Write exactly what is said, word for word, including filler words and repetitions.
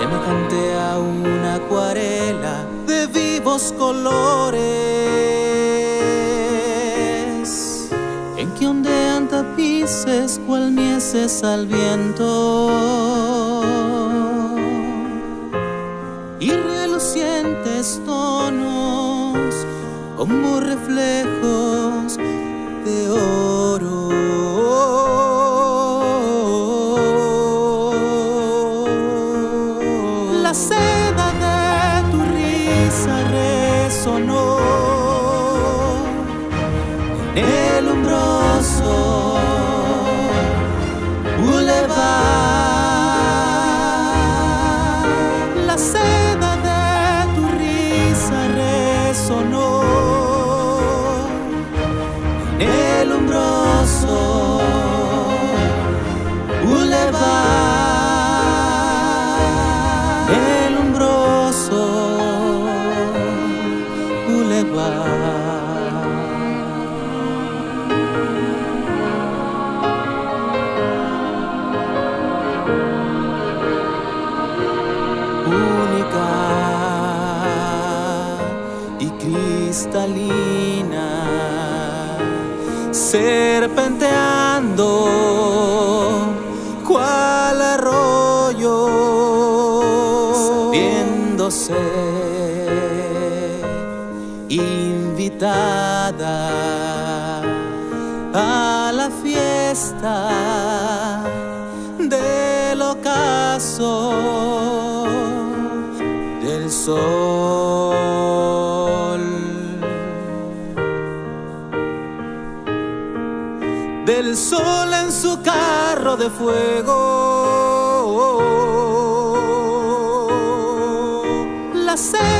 semejante a una acuarela de vivos colores, en que ondean tapices cual mieses al viento, y relucientes tonos como reflejos de oro. La seda de tu risa resonó en el umbroso bulevar. La seda de tu risa resonó en el umbroso bulevar. El umbroso bulevar. Única y cristalina, serpenteando cual arroyo, viéndose invitada a la fiesta del ocaso del sol, del sol en su carro de fuego. La sed